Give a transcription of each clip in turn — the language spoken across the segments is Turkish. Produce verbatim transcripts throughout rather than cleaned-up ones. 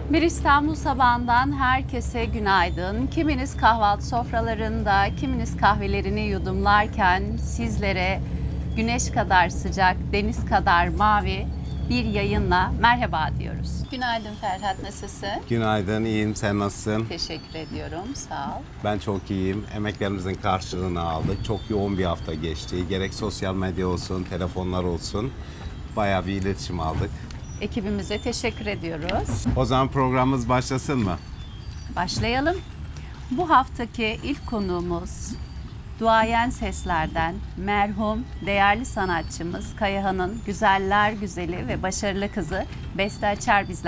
Bir İstanbul sabahından herkese günaydın. Kiminiz kahvaltı sofralarında, kiminiz kahvelerini yudumlarken sizlere güneş kadar sıcak, deniz kadar mavi bir yayınla merhaba diyoruz. Günaydın Ferhat, nasılsın? Günaydın, iyiyim. Sen nasılsın? Teşekkür ediyorum, sağ ol. Ben çok iyiyim. Emeklerimizin karşılığını aldık. Çok yoğun bir hafta geçti. Gerek sosyal medya olsun, telefonlar olsun. Bayağı bir iletişim aldık. Ekibimize teşekkür ediyoruz. O zaman programımız başlasın mı? Başlayalım. Bu haftaki ilk konuğumuz duayen seslerden merhum değerli sanatçımız Kayahan'ın güzeller güzeli ve başarılı kızı Beste Açar bizler.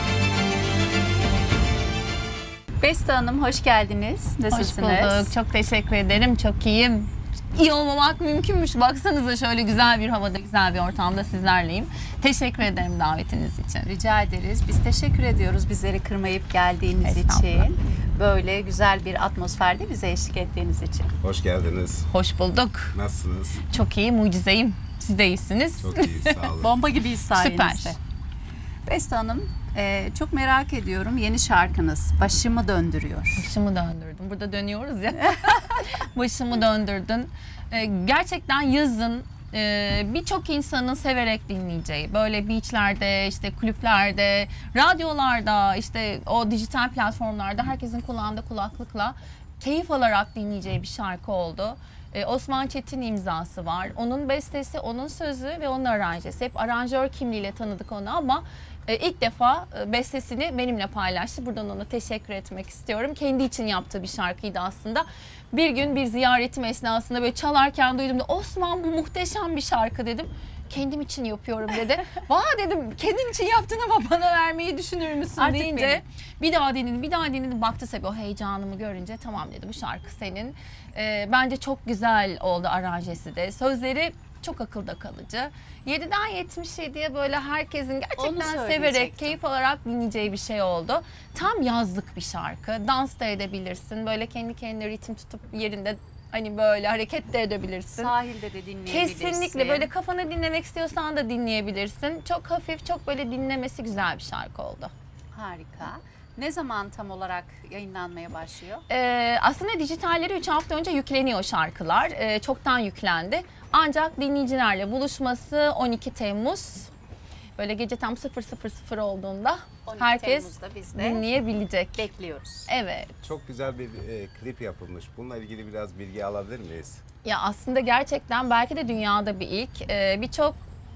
Beste Hanım hoş geldiniz. Nasılsınız? Hoş bulduk. Çok teşekkür ederim. Çok iyiyim. İyi olmamak mümkünmüş. Baksanıza şöyle güzel bir havada, güzel bir ortamda sizlerleyim. Teşekkür ederim davetiniz için. Rica ederiz. Biz teşekkür ediyoruz bizleri kırmayıp geldiğiniz için. Böyle güzel bir atmosferde bize eşlik ettiğiniz için. Hoş geldiniz. Hoş bulduk. Nasılsınız? Çok iyi, mucizeyim. Siz de iyisiniz. Çok iyiyiz, sağ olun. Bomba gibiyiz sayenizde. Süper. Beste Hanım, e, çok merak ediyorum yeni şarkınız Başımı Döndürüyor. Başımı döndürdüm. Burada dönüyoruz ya. Başımı döndürdün. Ee, gerçekten yazın e, birçok insanın severek dinleyeceği, böyle beachlerde, işte kulüplerde, radyolarda, işte o dijital platformlarda herkesin kulağında kulaklıkla keyif alarak dinleyeceği bir şarkı oldu. Ee, Osman Çetin imzası var. Onun bestesi, onun sözü ve onun aranjesi. Hep aranjör kimliğiyle tanıdık onu ama e, ilk defa e, bestesini benimle paylaştı. Buradan ona teşekkür etmek istiyorum. Kendi için yaptığı bir şarkıydı aslında. Bir gün bir ziyaretim esnasında böyle çalarken duydum da Osman bu muhteşem bir şarkı dedim. Kendim için yapıyorum dedi. Vah dedim kendin için yaptın ama bana vermeyi düşünür müsün Artık deyince benim. bir daha dinledim bir daha dinledim baktı tabii o heyecanımı görünce tamam dedi bu şarkı senin. Ee, bence çok güzel oldu aranjesi de sözleri çok akılda kalıcı. yediden yetmiş yediye böyle herkesin gerçekten severek, keyif alarak dinleyeceği bir şey oldu. Tam yazlık bir şarkı. Dans da edebilirsin. Böyle kendi kendine ritim tutup yerinde hani böyle hareket de edebilirsin. Sahilde de dinleyebilirsin. Kesinlikle böyle kafanı dinlemek istiyorsan da dinleyebilirsin. Çok hafif, çok böyle dinlemesi güzel bir şarkı oldu. Harika. Ne zaman tam olarak yayınlanmaya başlıyor? Ee, aslında dijitalleri üç hafta önce yükleniyor şarkılar. Ee, çoktan yüklendi. Ancak dinleyicilerle buluşması on iki Temmuz. Böyle gece tam sıfır sıfır sıfır olduğunda herkes dinleyebilecek. Bekliyoruz. Evet. Çok güzel bir e, klip yapılmış. Bununla ilgili biraz bilgi alabilir miyiz? Ya aslında gerçekten belki de dünyada bir ilk. Ee, Birçok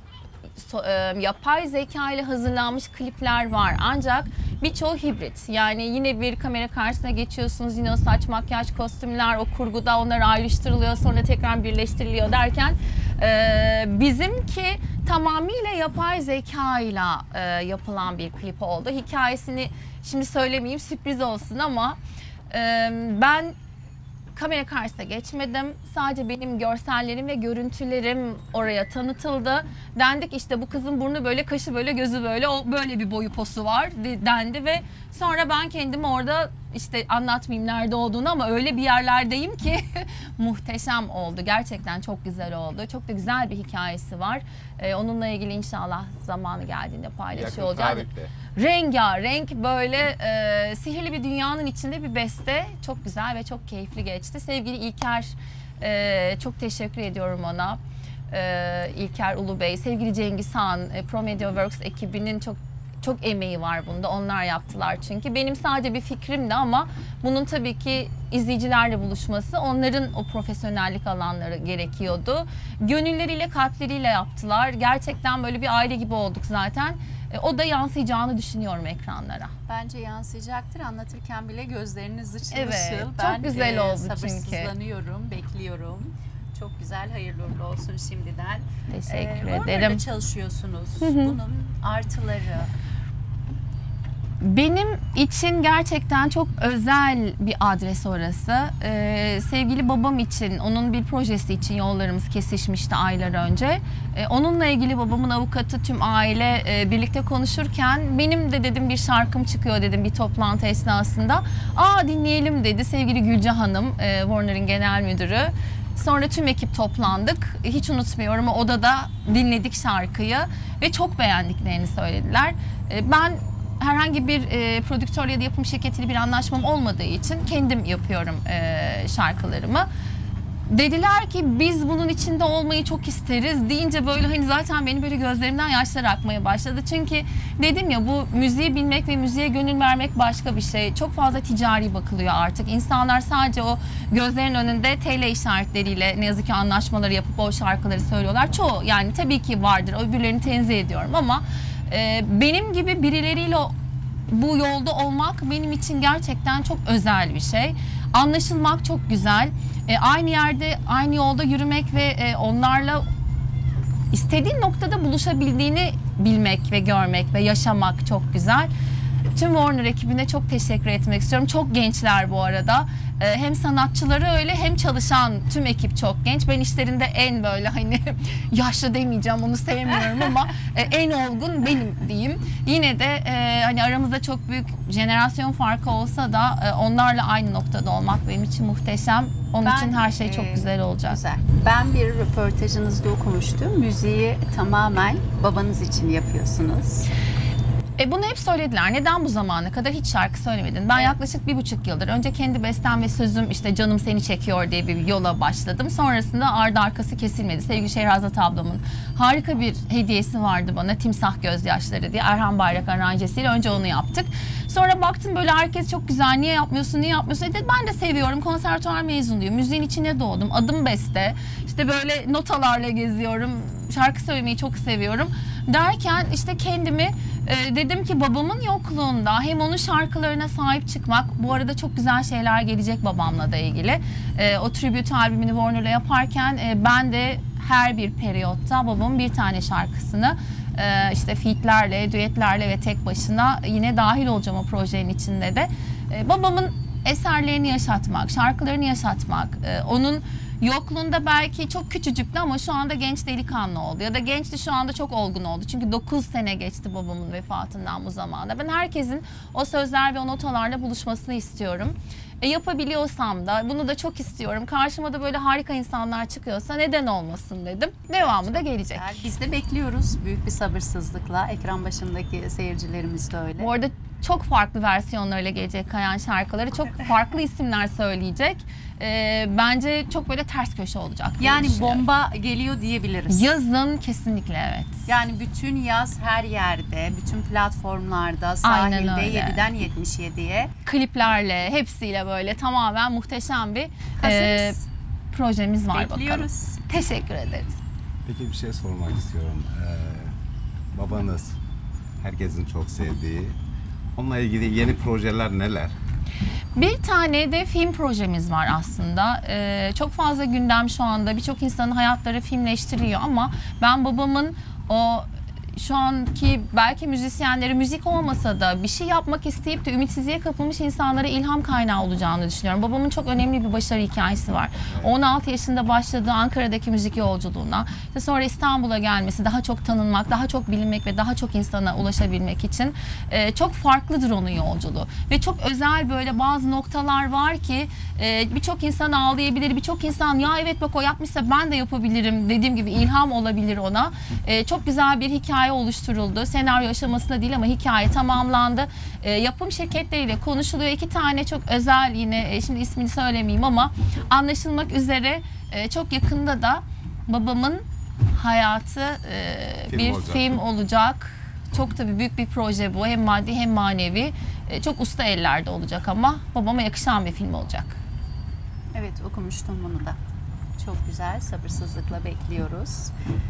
so, e, yapay zeka ile hazırlanmış klipler var. Ancak birçoğu hibrit. Yani yine bir kamera karşısına geçiyorsunuz. Yine o saç, makyaj, kostümler, o kurguda onlar ayrıştırılıyor. Sonra tekrar birleştiriliyor derken e, bizimki tamamıyla yapay zeka ile e, yapılan bir klip oldu. Hikayesini şimdi söylemeyeyim sürpriz olsun ama e, ben kamera karşısına geçmedim. Sadece benim görsellerim ve görüntülerim oraya tanıtıldı. Dendik işte bu kızın burnu böyle, kaşı böyle, gözü böyle, o böyle bir boyu posu var dendi ve sonra ben kendimi orada işte anlatmayayım nerede olduğunu ama öyle bir yerlerdeyim ki muhteşem oldu. Gerçekten çok güzel oldu. Çok da güzel bir hikayesi var. Ee, onunla ilgili inşallah zamanı geldiğinde paylaşıyor olacağız. Rengarenk böyle e, sihirli bir dünyanın içinde bir beste. Çok güzel ve çok keyifli geçti. Sevgili İlker, e, çok teşekkür ediyorum ona. E, İlker Ulubey, sevgili Cengiz Han, e, Promedio Works ekibinin çok çok emeği var bunda. Onlar yaptılar çünkü. Benim sadece bir fikrimdi ama bunun tabii ki izleyicilerle buluşması, onların o profesyonellik alanları gerekiyordu. Gönülleriyle, kalpleriyle yaptılar. Gerçekten böyle bir aile gibi olduk zaten. E, o da yansıyacağını düşünüyorum ekranlara. Bence yansıyacaktır. Anlatırken bile gözleriniz ışıl Evet, ışıl. çok Ben güzel e, oldu çünkü. sabırsızlanıyorum, bekliyorum. Çok güzel, hayırlı uğurlu olsun şimdiden. Teşekkür ee, ederim. Orada çalışıyorsunuz. Bunun artıları. Benim için gerçekten çok özel bir adres orası. Ee, sevgili babam için, onun bir projesi için yollarımız kesişmişti aylar önce. Ee, onunla ilgili babamın avukatı, tüm aile e, birlikte konuşurken benim de dedim bir şarkım çıkıyor dedim bir toplantı esnasında. Aa dinleyelim dedi sevgili Gülce Hanım, e, Warner'ın genel müdürü. Sonra tüm ekip toplandık. Hiç unutmuyorum o odada dinledik şarkıyı ve çok beğendiklerini söylediler. Ben herhangi bir e, prodüktör ya da yapım şirketiyle bir anlaşmam olmadığı için kendim yapıyorum e, şarkılarımı. Dediler ki biz bunun içinde olmayı çok isteriz deyince böyle hani zaten benim böyle gözlerimden yaşlar akmaya başladı. Çünkü dedim ya, bu müziği bilmek ve müziğe gönül vermek başka bir şey. Çok fazla ticari bakılıyor artık. İnsanlar sadece o gözlerin önünde T L işaretleriyle ne yazık ki anlaşmaları yapıp o şarkıları söylüyorlar. Çoğu, yani tabii ki vardır, öbürlerini tenzih ediyorum ama e, benim gibi birileriyle bu yolda olmak benim için gerçekten çok özel bir şey. Anlaşılmak çok güzel. E, aynı yerde, aynı yolda yürümek ve e, onlarla istediğin noktada buluşabildiğini bilmek ve görmek ve yaşamak çok güzel. Tüm Warner ekibine çok teşekkür etmek istiyorum. Çok gençler bu arada. Ee, hem sanatçıları öyle, hem çalışan tüm ekip çok genç. Ben işlerinde en böyle hani yaşlı demeyeceğim, onu sevmiyorum ama e, en olgun benim diyeyim. Yine de e, hani aramızda çok büyük jenerasyon farkı olsa da e, onlarla aynı noktada olmak benim için muhteşem. Onun Ben, için her şey çok e, güzel olacak. Güzel. Ben bir röportajınızda okumuştum. Müziği tamamen babanız için yapıyorsunuz. E bunu hep söylediler. Neden bu zamana kadar hiç şarkı söylemedin? Ben Evet. yaklaşık bir buçuk yıldır önce kendi bestem ve sözüm işte Canım Seni Çekiyor diye bir yola başladım. Sonrasında ardı arkası kesilmedi. Sevgili Şehrazat ablamın harika bir hediyesi vardı bana. Timsah Gözyaşları diye Erhan Bayrak aranjesiyle önce onu yaptık. Sonra baktım böyle herkes çok güzel, niye yapmıyorsun, niye yapmıyorsun? E dedi, ben de seviyorum, konservatuvar mezunuyum, müziğin içine doğdum, adım beste. İşte böyle notalarla geziyorum, şarkı söylemeyi çok seviyorum derken işte kendimi e, dedim ki babamın yokluğunda hem onun şarkılarına sahip çıkmak, bu arada çok güzel şeyler gelecek babamla da ilgili. E, o tribute albümünü Warner'la yaparken e, ben de her bir periyotta babamın bir tane şarkısını e, işte featlerle, düetlerle ve tek başına yine dahil olacağım o projenin içinde de. E, babamın eserlerini yaşatmak, şarkılarını yaşatmak, e, onun yokluğunda belki çok küçücüktü ama şu anda genç delikanlı oldu. Ya da gençti, şu anda çok olgun oldu. Çünkü dokuz sene geçti babamın vefatından bu zamanda. Ben herkesin o sözler ve o notalarla buluşmasını istiyorum. E, yapabiliyorsam da bunu da çok istiyorum. Karşıma da böyle harika insanlar çıkıyorsa neden olmasın dedim. Devamı da gelecek. Biz de bekliyoruz büyük bir sabırsızlıkla. Ekran başındaki seyircilerimiz de öyle. Bu arada çok farklı versiyonlarıyla gelecek Kayan şarkıları. Çok farklı isimler söyleyecek. Ee, bence çok böyle ters köşe olacak diye Yani düşünüyorum. bomba geliyor diyebiliriz. Yazın kesinlikle evet. Yani bütün yaz her yerde, bütün platformlarda, Aynen sahilde öyle. yediden yetmiş yediye. Kliplerle, hepsiyle böyle tamamen muhteşem bir e, Hazırız. projemiz var Bekliyoruz. bakalım. Teşekkür ederiz. Peki bir şey sormak istiyorum. Ee, babanız herkesin çok sevdiği. Onunla ilgili yeni projeler neler? Bir tane de film projemiz var aslında. Ee, çok fazla gündem şu anda. Birçok insanın hayatları filmleştiriliyor ama ben babamın o şu anki belki müzisyenleri, müzik olmasa da bir şey yapmak isteyip de ümitsizliğe kapılmış insanlara ilham kaynağı olacağını düşünüyorum. Babamın çok önemli bir başarı hikayesi var. on altı yaşında başladığı Ankara'daki müzik yolculuğuna, işte sonra İstanbul'a gelmesi, daha çok tanınmak, daha çok bilinmek ve daha çok insana ulaşabilmek için e, çok farklıdır onun yolculuğu. Ve çok özel böyle bazı noktalar var ki e, birçok insan ağlayabilir, birçok insan ya evet bak o yapmışsa ben de yapabilirim dediğim gibi ilham olabilir ona. E, çok güzel bir hikaye oluşturuldu. Senaryo aşamasında değil ama hikaye tamamlandı. E, yapım şirketleriyle konuşuluyor. İki tane çok özel, yine e, şimdi ismini söylemeyeyim ama anlaşılmak üzere e, çok yakında da babamın hayatı e, Film bir olacak. film olacak. Çok tabii büyük bir proje bu. Hem maddi hem manevi. E, çok usta ellerde olacak ama babama yakışan bir film olacak. Evet, okumuştum bunu da. Çok güzel, sabırsızlıkla bekliyoruz.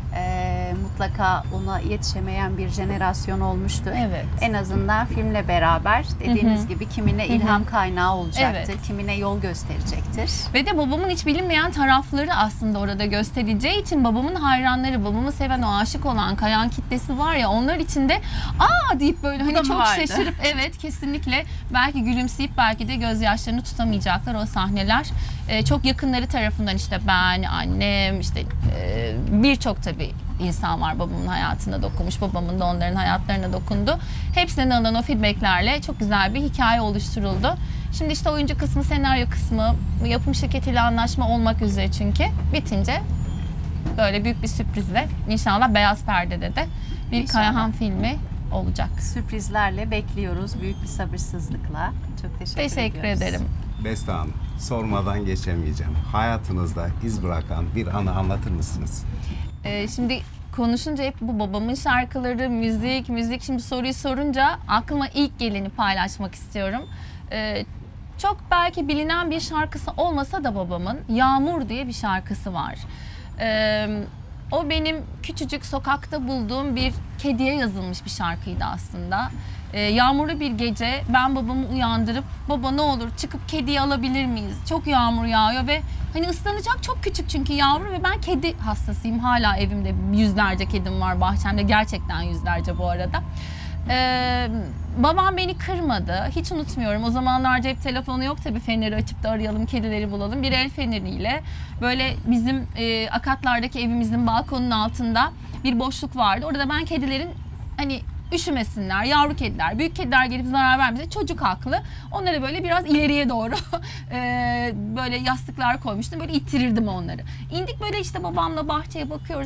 Ee, mutlaka ona yetişemeyen bir jenerasyon olmuştu. Evet. En azından filmle beraber dediğiniz Hı hı. gibi kimine ilham kaynağı olacaktır, Evet. kimine yol gösterecektir. Ve de babamın hiç bilinmeyen tarafları aslında orada gösterileceği için babamın hayranları, babamı seven, o aşık olan Kayan kitlesi var ya, onlar için de aa deyip böyle da hani mı çok vardı? şaşırıp evet kesinlikle belki gülümseyip belki de gözyaşlarını tutamayacaklar o sahneler. Ee, çok yakınları tarafından işte ben, annem, işte e, birçok tabii insan var babamın hayatına dokunmuş, babamın da onların hayatlarına dokundu. Hepsinden alınan o feedbacklerle çok güzel bir hikaye oluşturuldu. Şimdi işte oyuncu kısmı, senaryo kısmı, yapım şirketiyle anlaşma olmak üzere çünkü bitince böyle büyük bir sürprizle inşallah Beyaz Perde'de de bir İnşallah. Kayahan filmi olacak. Sürprizlerle bekliyoruz büyük bir sabırsızlıkla. Çok teşekkür, Teşekkür ediyoruz. ederim. Beste Hanım, sormadan geçemeyeceğim. Hayatınızda iz bırakan bir anı anlatır mısınız? Ee, şimdi konuşunca hep bu babamın şarkıları, müzik, müzik. Şimdi soruyu sorunca aklıma ilk geleni paylaşmak istiyorum. Ee, çok belki bilinen bir şarkısı olmasa da babamın Yağmur diye bir şarkısı var. Ee, o benim küçücük sokakta bulduğum bir kediye yazılmış bir şarkıydı aslında. Ee, yağmurlu bir gece ben babamı uyandırıp baba ne olur çıkıp kediyi alabilir miyiz? Çok yağmur yağıyor ve hani ıslanacak, çok küçük çünkü yavru ve ben kedi hastasıyım. Hala evimde yüzlerce kedim var bahçemde, gerçekten yüzlerce bu arada. Ee, babam beni kırmadı. Hiç unutmuyorum. O zamanlar cep telefonu yok tabii, feneri açıp da arayalım, kedileri bulalım. Bir el feneriyle böyle bizim e, Akatlar'daki evimizin balkonunun altında bir boşluk vardı. Orada ben kedilerin hani üşümesinler, yavru kediler, büyük kediler gelip zarar vermesin. Çocuk haklı. Onları böyle biraz ileriye doğru e, böyle yastıklar koymuştum. Böyle ittirirdim onları. İndik böyle işte babamla bahçeye bakıyoruz.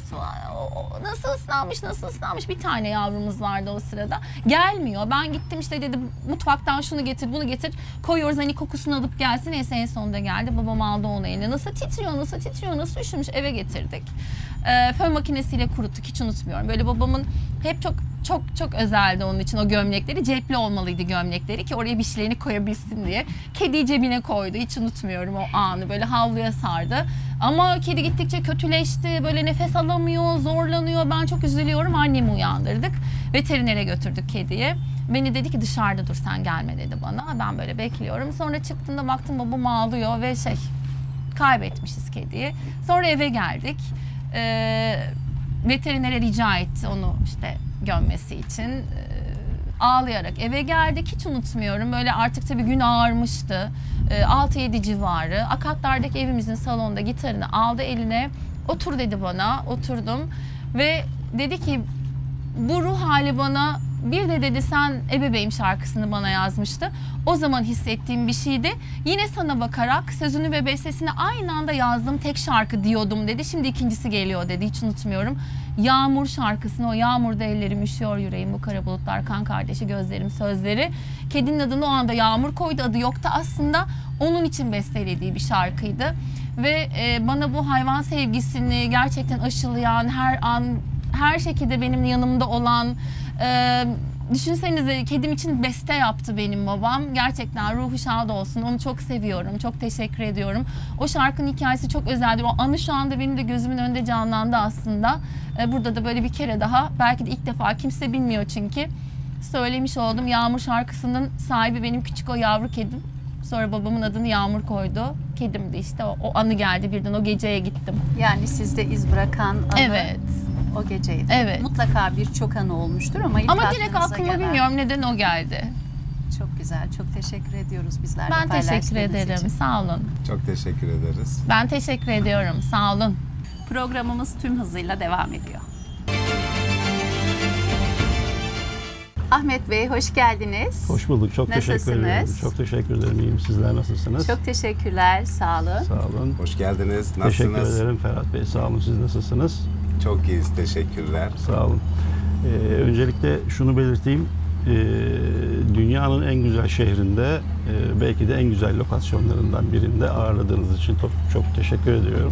O, nasıl ıslanmış, nasıl ıslanmış. Bir tane yavrumuz vardı o sırada. Gelmiyor. Ben gittim işte dedim mutfaktan şunu getir, bunu getir. Koyuyoruz hani kokusunu alıp gelsin. Neyse en sonunda geldi. Babam aldı onu eline. Nasıl titriyor, nasıl titriyor, nasıl üşümüş. Eve getirdik. E, fön makinesiyle kuruttuk. Hiç unutmuyorum. Böyle babamın hep çok çok çok özeldi onun için o gömlekleri. Cepli olmalıydı gömlekleri ki oraya bir şeylerini koyabilsin diye. Kediyi cebine koydu. Hiç unutmuyorum o anı. Böyle havluya sardı. Ama kedi gittikçe kötüleşti. Böyle nefes alamıyor, zorlanıyor. Ben çok üzülüyorum. Annemi uyandırdık. Veterinere götürdük kediyi. Beni dedi ki dışarıda dur sen gelme dedi bana. Ben böyle bekliyorum. Sonra çıktığımda baktım babam ağlıyor ve şey kaybetmişiz kediyi. Sonra eve geldik. Ee, veterinere rica etti onu işte gömmesi için. Ee, ağlayarak eve geldik. Hiç unutmuyorum. Böyle artık tabii gün ağarmıştı. Ee, altı yedi civarı. Akatlar'daki evimizin salonunda gitarını aldı eline. Otur dedi bana. Oturdum. Ve dedi ki bu ruh hali bana bir de dedi sen Ebebeğim şarkısını bana yazmıştı. O zaman hissettiğim bir şeydi. Yine sana bakarak sözünü ve bestesini aynı anda yazdığım tek şarkı diyordum dedi. Şimdi ikincisi geliyor dedi. Hiç unutmuyorum. Yağmur şarkısını, o yağmurda ellerim üşüyor yüreğim, bu kara bulutlar kan kardeşi gözlerim sözleri. Kedinin adını o anda Yağmur koydu, adı yoktu aslında. Onun için bestelediği bir şarkıydı. Ve e, bana bu hayvan sevgisini gerçekten aşılayan, her an her şekilde benim yanımda olan, e, düşünsenize kedim için beste yaptı benim babam. Gerçekten ruhu şad olsun. Onu çok seviyorum. Çok teşekkür ediyorum. O şarkının hikayesi çok özeldir. O anı şu anda benim de gözümün önünde canlandı aslında. E, burada da böyle bir kere daha, belki de ilk defa, kimse bilmiyor çünkü, söylemiş oldum. Yağmur şarkısının sahibi benim küçük o yavru kedim. Sonra babamın adını Yağmur koydu. Kedimdi işte. O, o anı geldi birden. O geceye gittim. Yani sizde iz bırakan anı Evet. o geceydi. Evet. Mutlaka birçok anı olmuştur ama ilk Ama direkt aklınıza aklıma gelen- bilmiyorum neden o geldi. Çok güzel. Çok teşekkür ediyoruz bizlerle Ben teşekkür paylaştığınız ederim. için. Sağ olun. Çok teşekkür ederiz. Ben teşekkür ediyorum. Sağ olun. Programımız tüm hızıyla devam ediyor. Ahmet Bey hoş geldiniz. Hoş bulduk. Çok teşekkür Nasılsınız? ederim. Çok teşekkür ederim. İyiyim. Sizler nasılsınız? Çok teşekkürler. Sağ olun. Sağ olun. Hoş geldiniz. Teşekkür Nasılsınız? ederim Ferhat Bey. Sağ olun. Siz nasılsınız? Çok iyiyiz. Teşekkürler. Sağ olun. Ee, öncelikle şunu belirteyim. Ee, dünyanın en güzel şehrinde, e, belki de en güzel lokasyonlarından birinde ağırladığınız için çok, çok teşekkür ediyorum.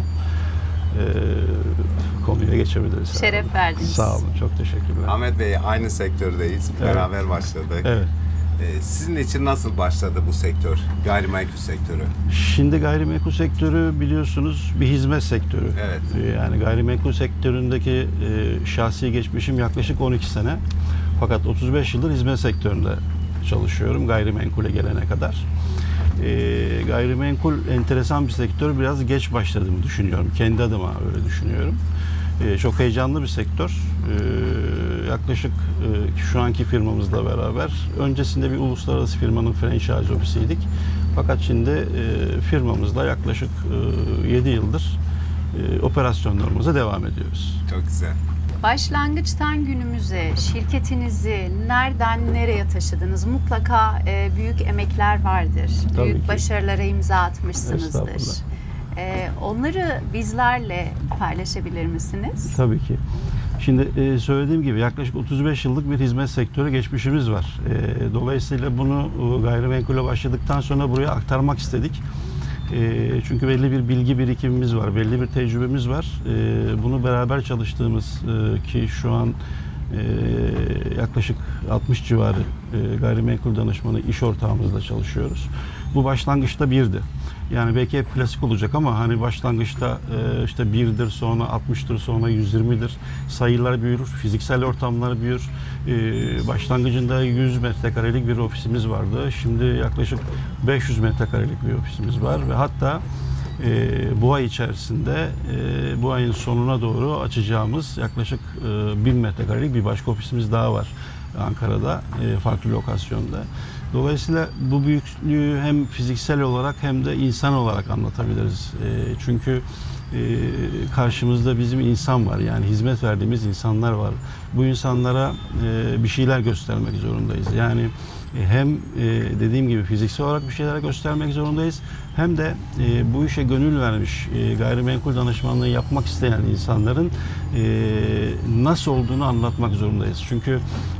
Ee, konuya geçebiliriz. Şeref verdiniz. Sağ olun. Çok teşekkürler. Ahmet Bey, aynı sektördeyiz. Evet. Beraber başladık. Evet. Ee, sizin için nasıl başladı bu sektör? Gayrimenkul sektörü. Şimdi gayrimenkul sektörü biliyorsunuz bir hizmet sektörü. Evet. Ee, Yani gayrimenkul sektöründeki e, şahsi geçmişim yaklaşık on iki sene. Fakat otuz beş yıldır hizmet sektöründe çalışıyorum gayrimenkule gelene kadar. Ee, gayrimenkul enteresan bir sektör. Biraz geç başladığımı düşünüyorum. Kendi adıma öyle düşünüyorum. Ee, çok heyecanlı bir sektör. Ee, yaklaşık e, şu anki firmamızla beraber öncesinde bir uluslararası firmanın franchise ofisiydik. Fakat şimdi e, firmamızla yaklaşık e, yedi yıldır e, operasyonlarımıza devam ediyoruz. Çok güzel. Başlangıçtan günümüze şirketinizi nereden nereye taşıdınız? Mutlaka e, büyük emekler vardır. Tabii büyük ki. başarılara imza atmışsınızdır. Estağfurullah. E, onları bizlerle paylaşabilir misiniz? Tabii ki. Şimdi e, söylediğim gibi yaklaşık otuz beş yıllık bir hizmet sektörü geçmişimiz var. E, dolayısıyla bunu e, gayrimenkule başladıktan sonra buraya aktarmak istedik. E, çünkü belli bir bilgi birikimimiz var, belli bir tecrübemiz var. E, bunu beraber çalıştığımız e, ki şu an e, yaklaşık altmış civarı e, gayrimenkul danışmanı iş ortağımızla çalışıyoruz. Bu başlangıçta birdi. Yani belki hep klasik olacak ama hani başlangıçta e, işte birdir, sonra altmıştır, sonra yüz yirmidir. Sayılar büyür, fiziksel ortamlar büyür. E, başlangıcında yüz metrekarelik bir ofisimiz vardı. Şimdi yaklaşık beş yüz metrekarelik bir ofisimiz var ve hatta e, bu ay içerisinde e, bu ayın sonuna doğru açacağımız yaklaşık e, bin metrekarelik bir başka ofisimiz daha var Ankara'da, e, farklı lokasyonda. Dolayısıyla bu büyüklüğü hem fiziksel olarak hem de insan olarak anlatabiliriz. E, çünkü e, karşımızda bizim insan var. Yani hizmet verdiğimiz insanlar var. Bu insanlara e, bir şeyler göstermek zorundayız. Yani e, hem e, dediğim gibi fiziksel olarak bir şeyler göstermek zorundayız. Hem de e, bu işe gönül vermiş, e, gayrimenkul danışmanlığı yapmak isteyen insanların e, nasıl olduğunu anlatmak zorundayız. Çünkü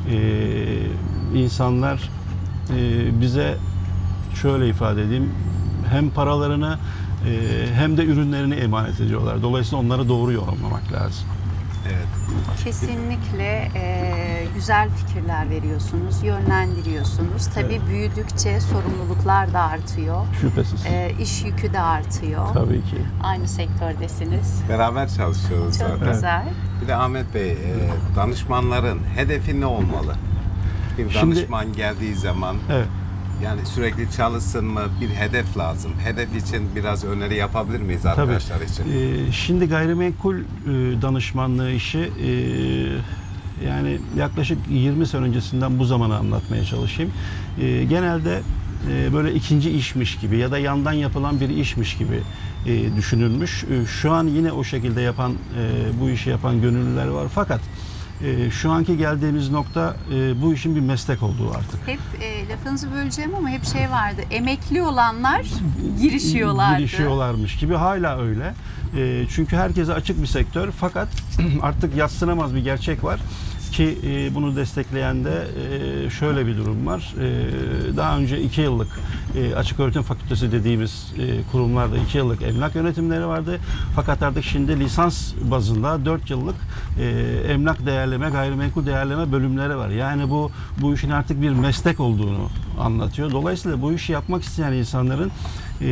e, insanlar Ee, bize şöyle ifade edeyim, hem paralarını e, hem de ürünlerini emanet ediyorlar. Dolayısıyla onları doğru yorumlamak lazım. Evet. Kesinlikle e, güzel fikirler veriyorsunuz, yönlendiriyorsunuz. Tabii Evet. büyüdükçe sorumluluklar da artıyor. Şüphesiz. E, iş yükü de artıyor. Tabii ki. Aynı sektördesiniz. Beraber çalışıyoruz Çok zaten. güzel. Bir de Ahmet Bey, e, danışmanların hedefi ne olmalı? Bir Şimdi- danışman geldiği zaman Evet. yani sürekli çalışsın mı? Bir hedef lazım. Hedef için biraz öneri yapabilir miyiz Tabii. arkadaşlar için? Ee, şimdi gayrimenkul e, danışmanlığı işi e, yani yaklaşık yirmi sene öncesinden bu zamana anlatmaya çalışayım. E, genelde e, böyle ikinci işmiş gibi ya da yandan yapılan bir işmiş gibi e, düşünülmüş. E, şu an yine o şekilde yapan, e, bu işi yapan gönüllüler var. Fakat e, şu anki geldiğimiz nokta e, bu işin bir meslek olduğu artık. Hep e, lafınızı böleceğim ama hep şey vardı. Emekli olanlar girişiyorlardı. Girişiyorlarmış gibi hala öyle. E, çünkü herkese açık bir sektör fakat artık yadsınamaz bir gerçek var ki e, bunu destekleyen de e, şöyle bir durum var. E, daha önce iki yıllık e, açık öğretim fakültesi dediğimiz e, kurumlarda iki yıllık emlak yönetimleri vardı. Fakat artık şimdi lisans bazında dört yıllık e, emlak değerleme, gayrimenkul değerleme bölümleri var. Yani bu bu işin artık bir meslek olduğunu anlatıyor. Dolayısıyla bu işi yapmak isteyen insanların e,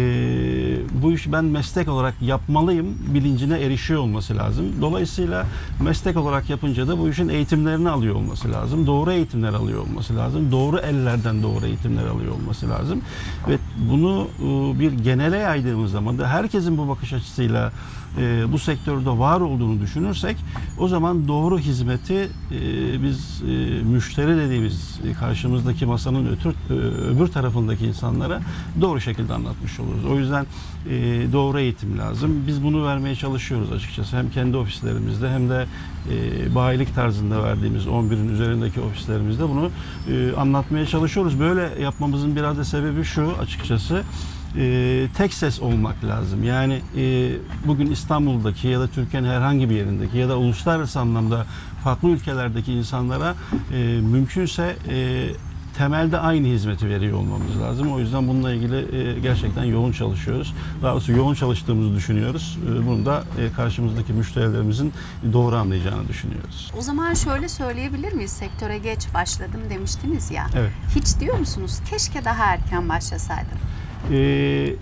bu işi ben meslek olarak yapmalıyım bilincine erişiyor olması lazım. Dolayısıyla meslek olarak yapınca da bu işin eğitimlerini alıyor olması lazım. Doğru eğitimler alıyor olması lazım. Doğru ellerden doğru eğitimler alıyor olması lazım. Ve bunu e, bir genele yaydığımız zaman da herkesin bu bakış açısıyla e, bu sektörde var olduğunu düşünürsek o zaman doğru hizmeti e, biz e, müşteri dediğimiz e, karşımızdaki masanın ötür, e, öbür tarafındaki insanlara doğru şekilde anlatmış oluruz. O yüzden e, doğru eğitim lazım. Biz bunu vermeye çalışıyoruz açıkçası. Hem kendi ofislerimizde hem de e, bayilik tarzında verdiğimiz on birin üzerindeki ofislerimizde bunu e, anlatmaya çalışıyoruz. Böyle yapmamızın biraz da sebebi şu açıkçası. E, tek ses olmak lazım. Yani e, bugün İstanbul'daki ya da Türkiye'nin herhangi bir yerindeki ya da uluslararası anlamda farklı ülkelerdeki insanlara e, mümkünse e, temelde aynı hizmeti veriyor olmamız lazım. O yüzden bununla ilgili e, gerçekten yoğun çalışıyoruz. Daha doğrusu yoğun çalıştığımızı düşünüyoruz. E, bunu da e, karşımızdaki müşterilerimizin doğru anlayacağını düşünüyoruz. O zaman şöyle söyleyebilir miyiz? Sektöre geç başladım demiştiniz ya. Evet. Hiç diyor musunuz? Keşke daha erken başlasaydım. Ee,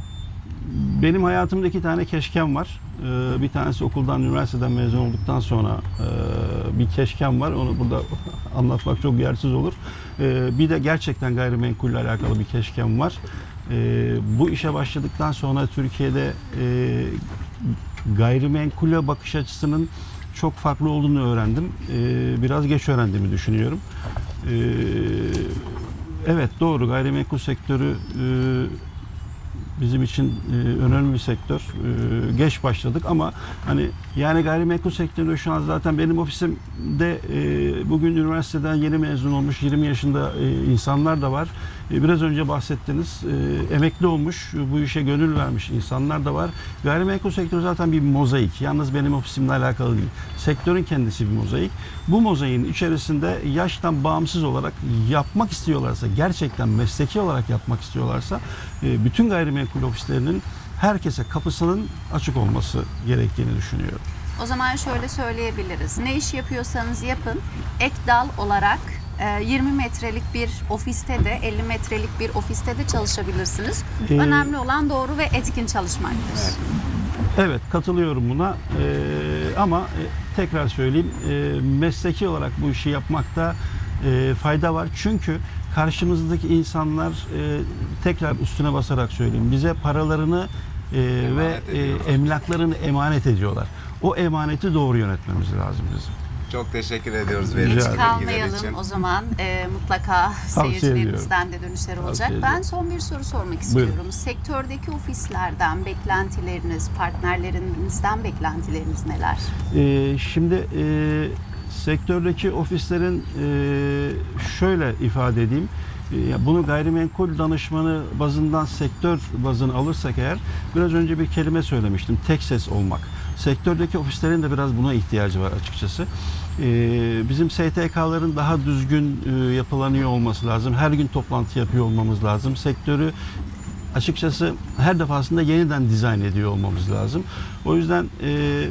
benim hayatımda iki tane keşkem var. Ee, bir tanesi okuldan, üniversiteden mezun olduktan sonra e, bir keşkem var. Onu burada anlatmak çok yersiz olur. Ee, bir de gerçekten gayrimenkulle alakalı bir keşkem var. Ee, bu işe başladıktan sonra Türkiye'de e, gayrimenkule bakış açısının çok farklı olduğunu öğrendim. Ee, biraz geç öğrendiğimi düşünüyorum. Ee, Evet doğru, gayrimenkul sektörü e, bizim için e, önemli bir sektör. E, geç başladık ama hani yani gayrimenkul sektöründe şu an zaten benim ofisimde e, bugün üniversiteden yeni mezun olmuş yirmi yaşında e, insanlar da var. E, biraz önce bahsettiniz. E, emekli olmuş, bu işe gönül vermiş insanlar da var. Gayrimenkul sektörü zaten bir mozaik. Yalnız benim ofisimle alakalı değil. Sektörün kendisi bir mozaik. Bu mozaiğin içerisinde yaştan bağımsız olarak yapmak istiyorlarsa, gerçekten mesleki olarak yapmak istiyorlarsa e, bütün gayrimenkul ofislerinin herkese kapısının açık olması gerektiğini düşünüyorum. O zaman şöyle söyleyebiliriz. Ne iş yapıyorsanız yapın, ek dal olarak yirmi metrelik bir ofiste de elli metrelik bir ofiste de çalışabilirsiniz. Ee, Önemli olan doğru ve etkin çalışmaktır. Evet. Evet, katılıyorum buna. Ee, ama e, tekrar söyleyeyim, e, mesleki olarak bu işi yapmakta e, fayda var. Çünkü karşımızdaki insanlar, e, tekrar üstüne basarak söyleyeyim, bize paralarını e, ve e, emlaklarını emanet ediyorlar. O emaneti doğru yönetmemiz lazım bizim. Çok teşekkür ediyoruz Rica verdiğiniz ederim. bilgiler Kalmayalım için. o zaman e, mutlaka Tavsiye seyircilerimizden de dönüşler olacak. Tavsiye Ben ediyorum. son bir soru sormak istiyorum. Buyurun. Sektördeki ofislerden beklentileriniz, partnerlerinizden beklentileriniz neler? Ee, şimdi e, sektördeki ofislerin e, şöyle ifade edeyim. E, bunu gayrimenkul danışmanı bazından sektör bazını alırsak eğer, biraz önce bir kelime söylemiştim. Tek ses olmak. Sektördeki ofislerin de biraz buna ihtiyacı var açıkçası. Ee, bizim S T K'ların daha düzgün e, yapılanıyor olması lazım. Her gün toplantı yapıyor olmamız lazım. Sektörü açıkçası her defasında yeniden dizayn ediyor olmamız lazım. O yüzden e,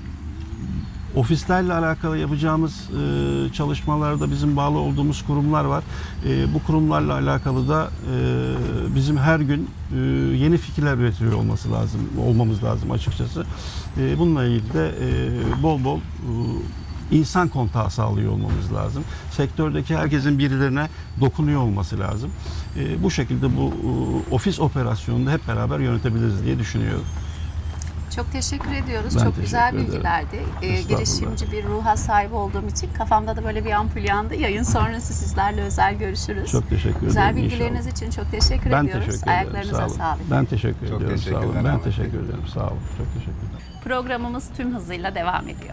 ofislerle alakalı yapacağımız e, çalışmalarda bizim bağlı olduğumuz kurumlar var. E, bu kurumlarla alakalı da e, bizim her gün e, yeni fikirler üretiyor olması lazım, olmamız lazım açıkçası. E, bununla ilgili de e, bol bol e, insan kontağı sağlıyor olmamız lazım. Sektördeki herkesin birilerine dokunuyor olması lazım. E, bu şekilde bu e, ofis operasyonunu hep beraber yönetebiliriz diye düşünüyorum. Çok teşekkür ediyoruz. Ben Çok teşekkür güzel ederim. bilgilerdi. Ee, Estağfurullah. girişimci bir ruha sahip olduğum için kafamda da böyle bir ampul yandı. Yayın sonrası sizlerle özel görüşürüz. Çok teşekkür ederim. Güzel inşallah. bilgileriniz için çok teşekkür Ben ediyoruz. teşekkür ederim. Ayaklarınıza Sağ olun. sağlık. Ben teşekkür Çok ediyorum. Sağ olun. teşekkürler Ben Ahmet Bey. teşekkür ederim. Sağ olun. Çok teşekkürler. Programımız tüm hızıyla devam ediyor.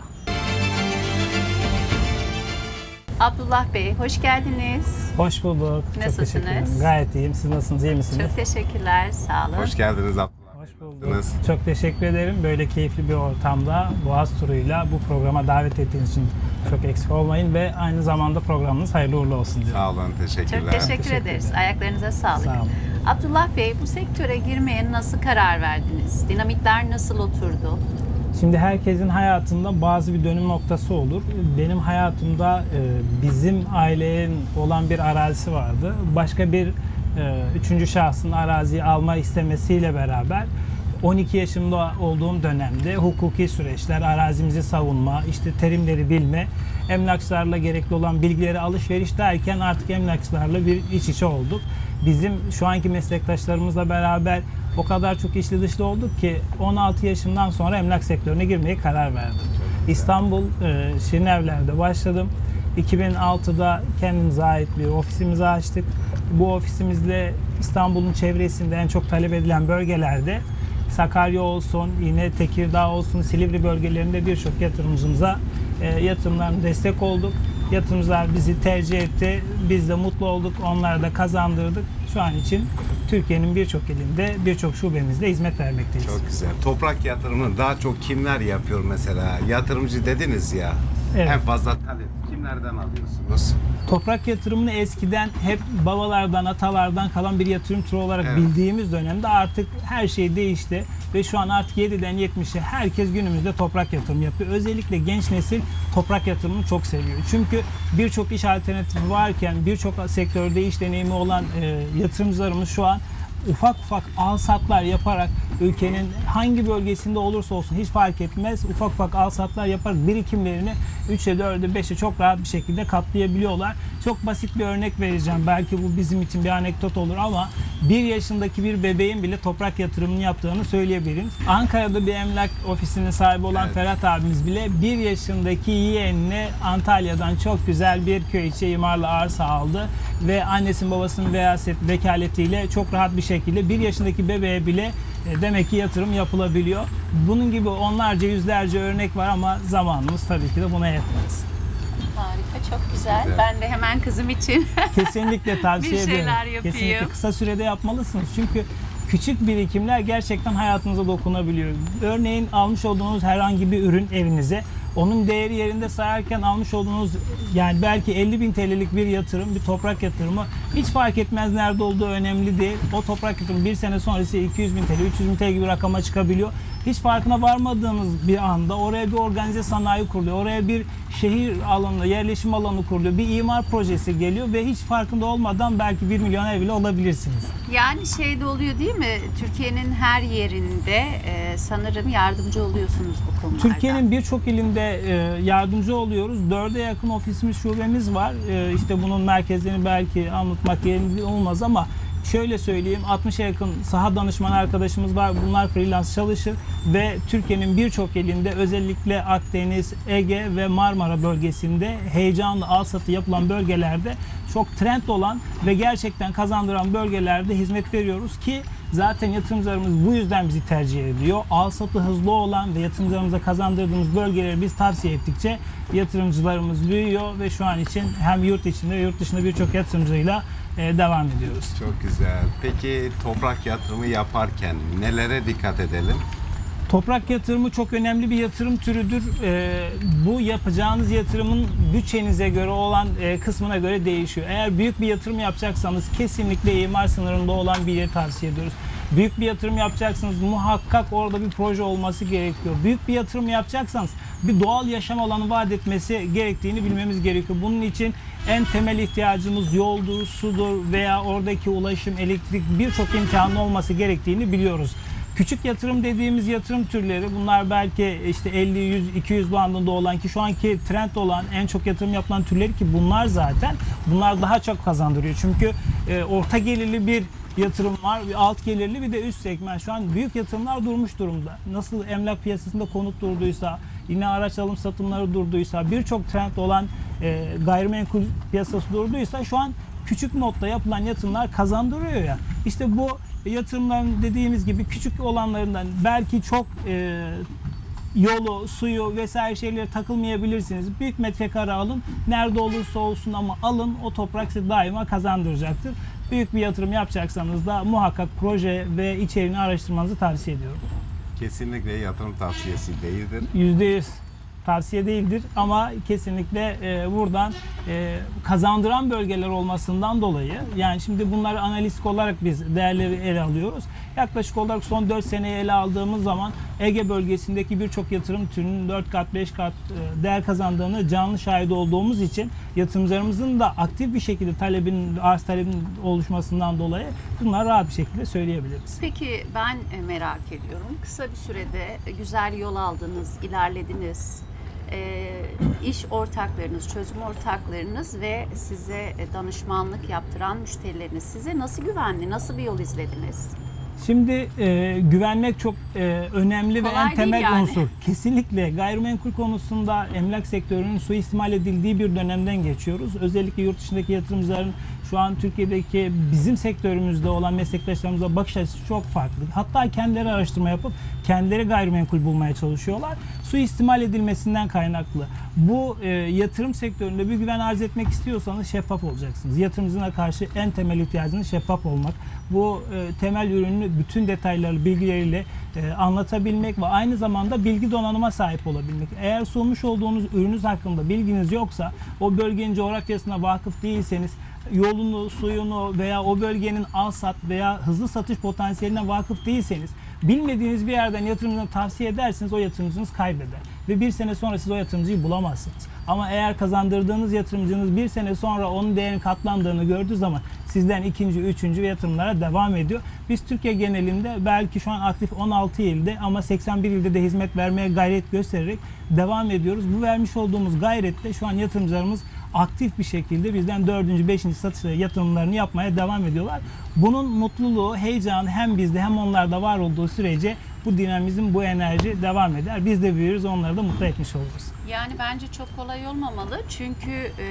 Abdullah Bey, hoş geldiniz. Hoş bulduk. Nasılsınız? Çok teşekkür ederim. Gayet iyiyim. Siz nasılsınız? İyi misiniz? Çok teşekkürler, sağ olun. Hoş geldiniz Abdullah. Hoş Bey. bulduk. Nasılsınız? Çok teşekkür ederim. Böyle keyifli bir ortamda Boğaz turuyla bu programa davet ettiğiniz için çok eksik olmayın ve aynı zamanda programınız hayırlı uğurlu olsun diyorum. Sağ olun, teşekkürler. Çok teşekkür, Teşekkür ederiz. ederim. Ayaklarınıza sağlık. Sağ olun. Abdullah Bey, bu sektöre girmeye nasıl karar verdiniz? Dinamitler nasıl oturdu? Şimdi herkesin hayatında bazı bir dönüm noktası olur. Benim hayatımda e, bizim ailenin olan bir arazisi vardı. Başka bir e, üçüncü şahsın araziyi alma istemesiyle beraber on iki yaşımda olduğum dönemde hukuki süreçler, arazimizi savunma, işte terimleri bilme, emlakçılarla gerekli olan bilgileri alışveriş derken artık emlakçılarla bir iç içe olduk. Bizim şu anki meslektaşlarımızla beraber o kadar çok içli dışlı olduk ki on altı yaşımdan sonra emlak sektörüne girmeye karar verdim. İstanbul e, Şirinevler'de başladım. iki bin altıda kendimize ait bir ofisimizi açtık. Bu ofisimizle İstanbul'un çevresinde en çok talep edilen bölgelerde Sakarya olsun, yine Tekirdağ olsun, Silivri bölgelerinde birçok yatırımcımıza e, yatırımlarına destek olduk. Yatırımcılar bizi tercih etti. Biz de mutlu olduk. Onlara da kazandırdık. Şu an için Türkiye'nin birçok ilinde, birçok şubemizde hizmet vermekteyiz. Çok güzel. Toprak yatırımını daha çok kimler yapıyor mesela? Yatırımcı dediniz ya. Evet. En fazla talep kimlerden alıyorsunuz? Toprak yatırımını eskiden hep babalardan, atalardan kalan bir yatırım türü olarak Evet. bildiğimiz dönemde artık her şey değişti ve şu an artık yediden yetmişe herkes günümüzde toprak yatırım yapıyor. Özellikle genç nesil toprak yatırımını çok seviyor. Çünkü birçok iş alternatifi varken, birçok sektörde iş deneyimi olan e, yatırımcılarımız şu an ufak ufak al-satlar yaparak ülkenin hangi bölgesinde olursa olsun hiç fark etmez, ufak ufak al-satlar yaparak birikimlerini üçe, dörde, beşe çok rahat bir şekilde katlayabiliyorlar. Çok basit bir örnek vereceğim. Belki bu bizim için bir anekdot olur ama bir yaşındaki bir bebeğin bile toprak yatırımını yaptığını söyleyebilirim. Ankara'da bir emlak ofisinin sahibi olan Evet. Ferhat abimiz bile bir yaşındaki yeğenine Antalya'dan çok güzel bir köy içi imarlı arsa aldı ve annesinin babasının veyaset, vekaletiyle çok rahat bir şekilde bir yaşındaki bebeğe bile e, demek ki yatırım yapılabiliyor. Bunun gibi onlarca yüzlerce örnek var ama zamanımız tabii ki de buna yetmez. Harika, çok güzel. Güzel. Ben de hemen kızım için Kesinlikle tavsiye Bir ederim. şeyler yapayım. Kesinlikle kısa sürede yapmalısınız. Çünkü küçük birikimler gerçekten hayatınıza dokunabiliyor. Örneğin almış olduğunuz herhangi bir ürün evinize, onun değeri yerinde sayarken almış olduğunuz yani belki elli bin T L'lik bir yatırım, bir toprak yatırımı hiç fark etmez nerede olduğu önemli değil. O toprak yatırımı bir sene sonrası iki yüz bin T L, üç yüz bin T L gibi rakama çıkabiliyor. Hiç farkına varmadığınız bir anda oraya bir organize sanayi kuruluyor. Oraya bir şehir alanı, yerleşim alanı kuruluyor. Bir imar projesi geliyor ve hiç farkında olmadan belki bir milyoner bile olabilirsiniz. Yani şey de oluyor değil mi? Türkiye'nin her yerinde e, sanırım yardımcı oluyorsunuz bu konularda. Türkiye'nin birçok ilinde e, yardımcı oluyoruz. Dörde yakın ofisimiz, şubemiz var. E, işte bunun merkezlerini belki anlatmak yerinde olmaz ama şöyle söyleyeyim, altmışa yakın saha danışmanı arkadaşımız var. Bunlar freelance çalışır ve Türkiye'nin birçok ilinde özellikle Akdeniz, Ege ve Marmara bölgesinde heyecanlı alsatı yapılan bölgelerde çok trend olan ve gerçekten kazandıran bölgelerde hizmet veriyoruz ki zaten yatırımcılarımız bu yüzden bizi tercih ediyor. Alsatı hızlı olan ve yatırımcılarımıza kazandırdığımız bölgeleri biz tavsiye ettikçe yatırımcılarımız büyüyor ve şu an için hem yurt içinde ve yurt dışında birçok yatırımcıyla e, devam ediyoruz. Çok güzel. Peki toprak yatırımı yaparken nelere dikkat edelim? Toprak yatırımı çok önemli bir yatırım türüdür. Ee, bu yapacağınız yatırımın bütçenize göre olan e, kısmına göre değişiyor. Eğer büyük bir yatırım yapacaksanız kesinlikle imar sınırında olan bir yeri tavsiye ediyoruz. Büyük bir yatırım yapacaksanız muhakkak orada bir proje olması gerekiyor. Büyük bir yatırım yapacaksanız bir doğal yaşam alanı vaat etmesi gerektiğini bilmemiz gerekiyor. Bunun için en temel ihtiyacımız yoldur, sudur veya oradaki ulaşım, elektrik birçok imkanı olması gerektiğini biliyoruz. Küçük yatırım dediğimiz yatırım türleri bunlar belki işte elli, yüz, iki yüz bandında olan ki şu anki trend olan en çok yatırım yapılan türleri ki bunlar zaten bunlar daha çok kazandırıyor. Çünkü e, orta gelirli bir yatırım var, bir alt gelirli bir de üst segment. Şu an büyük yatırımlar durmuş durumda. Nasıl emlak piyasasında konut durduysa, yine araç alım satımları durduysa, birçok trend olan e, gayrimenkul piyasası durduysa şu an küçük modda yapılan yatırımlar kazandırıyor ya. İşte bu yatırımların dediğimiz gibi küçük olanlarından belki çok e, yolu, suyu vesaire şeylere takılmayabilirsiniz. Büyük metrekare alın. Nerede olursa olsun ama alın. O toprak size daima kazandıracaktır. Büyük bir yatırım yapacaksanız da muhakkak proje ve içeriğini araştırmanızı tavsiye ediyorum. Kesinlikle yatırım tavsiyesi değildir. yüzde yüz tavsiye değildir ama kesinlikle e, buradan e, kazandıran bölgeler olmasından dolayı yani şimdi bunları analitik olarak biz değerleri ele alıyoruz. Yaklaşık olarak son dört seneyi ele aldığımız zaman Ege bölgesindeki birçok yatırım türünün dört kat beş kat e, değer kazandığını canlı şahit olduğumuz için yatırımcılarımızın da aktif bir şekilde talebin, arz talebin oluşmasından dolayı bunları rahat bir şekilde söyleyebiliriz. Peki ben e, merak ediyorum. Kısa bir sürede güzel yol aldınız, ilerlediniz. E, iş ortaklarınız, çözüm ortaklarınız ve size e, danışmanlık yaptıran müşterileriniz size nasıl güvendi, nasıl bir yol izlediniz? Şimdi e, güvenmek çok e, önemli ve Kolay en değil temel yani. unsur. Kesinlikle gayrimenkul konusunda emlak sektörünün suistimal edildiği bir dönemden geçiyoruz. Özellikle yurt dışındaki yatırımcıların şu an Türkiye'deki bizim sektörümüzde olan meslektaşlarımıza bakış açısı çok farklı. Hatta kendileri araştırma yapıp kendileri gayrimenkul bulmaya çalışıyorlar. Suistimal edilmesinden kaynaklı. Bu e, yatırım sektöründe bir güven arz etmek istiyorsanız şeffaf olacaksınız. Yatırımcına karşı en temel ihtiyacınız şeffaf olmak. Bu e, temel ürünü bütün detaylarıyla, bilgileriyle e, anlatabilmek ve aynı zamanda bilgi donanıma sahip olabilmek. Eğer sunmuş olduğunuz ürünüz hakkında bilginiz yoksa, o bölgenin coğrafyasına vakıf değilseniz, yolunu, suyunu veya o bölgenin al sat veya hızlı satış potansiyeline vakıf değilseniz, bilmediğiniz bir yerden yatırımcına tavsiye ederseniz o yatırımcınız kaybeder. Ve bir sene sonra siz o yatırımcıyı bulamazsınız. Ama eğer kazandırdığınız yatırımcınız bir sene sonra onun değerinin katlandığını gördüğü zaman sizden ikinci, üçüncü yatırımlara devam ediyor. Biz Türkiye genelinde belki şu an aktif on altı ilde ama seksen bir ilde de hizmet vermeye gayret göstererek devam ediyoruz. Bu vermiş olduğumuz gayrette şu an yatırımcılarımız aktif bir şekilde bizden dördüncü, beşinci satış yatırımlarını yapmaya devam ediyorlar. Bunun mutluluğu, heyecanı hem bizde hem onlarda var olduğu sürece bu dinamizm, bu enerji devam eder. Biz de büyürüz, onları da mutlu etmiş oluruz. Yani bence çok kolay olmamalı çünkü e,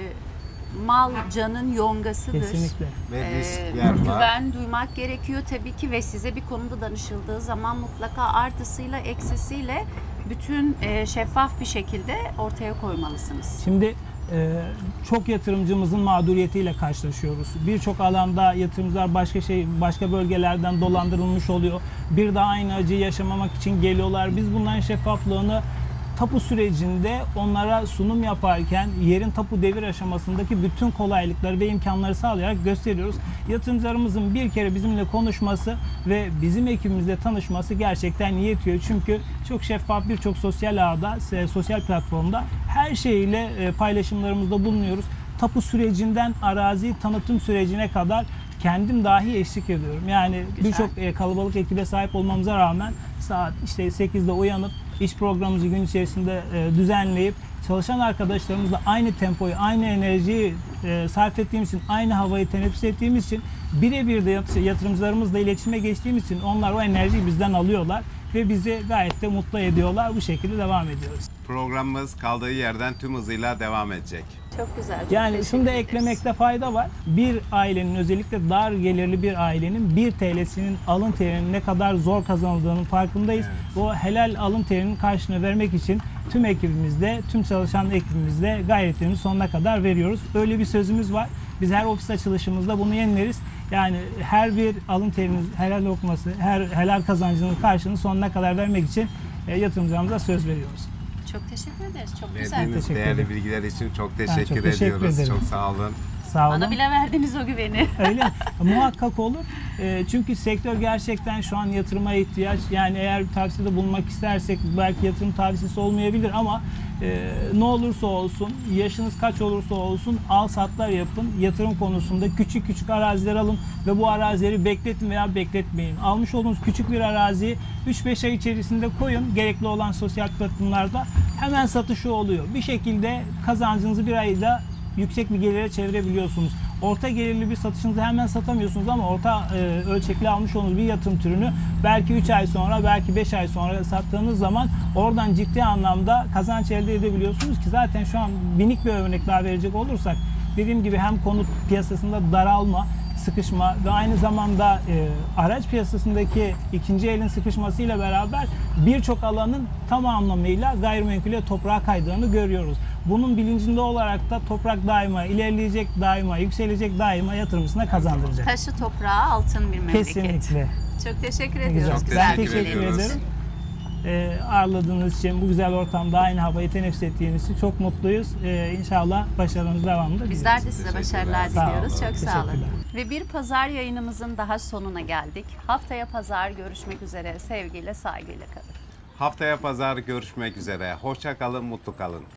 mal canın yongasıdır. Kesinlikle. Ve Ee, riskler var. güven duymak gerekiyor tabii ki ve size bir konuda danışıldığı zaman mutlaka artısıyla eksisiyle bütün e, şeffaf bir şekilde ortaya koymalısınız. Şimdi e, çok yatırımcımızın mağduriyetiyle karşılaşıyoruz. Birçok alanda yatırımcılar başka şey, başka bölgelerden dolandırılmış oluyor. Bir daha aynı acıyı yaşamamak için geliyorlar. Biz bunların şeffaflığını tapu sürecinde onlara sunum yaparken yerin tapu devir aşamasındaki bütün kolaylıkları ve imkanları sağlayarak gösteriyoruz. Yatırımcılarımızın bir kere bizimle konuşması ve bizim ekibimizle tanışması gerçekten yetiyor. Çünkü çok şeffaf birçok sosyal ağda, sosyal platformda her şeyiyle paylaşımlarımızda bulunuyoruz. Tapu sürecinden arazi tanıtım sürecine kadar kendim dahi eşlik ediyorum. Yani birçok kalabalık ekibe sahip olmamıza rağmen saat işte sekizde uyanıp iş programımızı gün içerisinde e, düzenleyip çalışan arkadaşlarımızla aynı tempoyu, aynı enerjiyi e, sarf ettiğimiz için, aynı havayı teneffüs ettiğimiz için birebir de yatırımcılarımızla iletişime geçtiğimiz için onlar o enerjiyi bizden alıyorlar ve bizi gayet de mutlu ediyorlar. Bu şekilde devam ediyoruz. Programımız kaldığı yerden tüm hızıyla devam edecek. Çok güzel. Çok Yani teşekkür şunu da ederiz. eklemekte fayda var. Bir ailenin, özellikle dar gelirli bir ailenin bir T L'sinin alın terinin ne kadar zor kazanıldığının farkındayız. Evet. O helal alın terinin karşılığını vermek için tüm ekibimizde, tüm çalışan ekibimizde gayretlerimizi sonuna kadar veriyoruz. Öyle bir sözümüz var. Biz her ofis açılışımızda bunu yenileriz. Yani her bir alın teriniz helal lokması, her helal kazancının karşılığını sonuna kadar vermek için e, yatırımcılarımıza söz veriyoruz. Çok teşekkür ederiz. Çok güzel. Verdiğiniz Teşekkür değerli ederim. bilgiler için çok Ben teşekkür çok teşekkür ediyoruz. ederim. Çok sağ olun. Sağ olun. Bana bile verdiniz o güveni. Öyle mi? Muhakkak olur. E, çünkü sektör gerçekten şu an yatırıma ihtiyaç. Yani eğer bir tavsiyede bulunmak istersek belki yatırım tavsiyesi olmayabilir ama e, ne olursa olsun, yaşınız kaç olursa olsun al satlar yapın. Yatırım konusunda küçük küçük araziler alın ve bu arazileri bekletin veya bekletmeyin. Almış olduğunuz küçük bir araziyi üç beş ay içerisinde koyun. Gerekli olan sosyal platformlarda hemen satışı oluyor. Bir şekilde kazancınızı bir ayda yüksek bir gelire çevirebiliyorsunuz. Orta gelirli bir satışınızı hemen satamıyorsunuz ama orta e, ölçekli almış olduğunuz bir yatırım türünü belki üç ay sonra, belki beş ay sonra sattığınız zaman oradan ciddi anlamda kazanç elde edebiliyorsunuz ki zaten şu an minik bir örnek daha verecek olursak dediğim gibi hem konut piyasasında daralma, sıkışma ve aynı zamanda e, araç piyasasındaki ikinci elin sıkışmasıyla beraber birçok alanın tam anlamıyla gayrimenkule toprağa kaydığını görüyoruz. Bunun bilincinde olarak da toprak daima ilerleyecek, daima yükselecek, daima yatırımcısına kazandıracak. Taşı toprağı altın bir memleket. Kesinlikle. Çok teşekkür Ne ediyoruz. güzel. Çok Ben teşekkür teşekkür ediyoruz. ederim. Ee, ağırladığınız için, bu güzel ortamda aynı havayı teneffüs ettiğiniz için çok mutluyuz. Ee, İnşallah başarınız devamında. Bizler de size Teşekkürler. başarılar Sağ diliyoruz. olun. Çok sağ olun. Teşekkürler. Ve bir pazar yayınımızın daha sonuna geldik. Haftaya pazar görüşmek üzere. Sevgiyle, saygıyla kalın. Haftaya pazar görüşmek üzere. Hoşça kalın, mutlu kalın.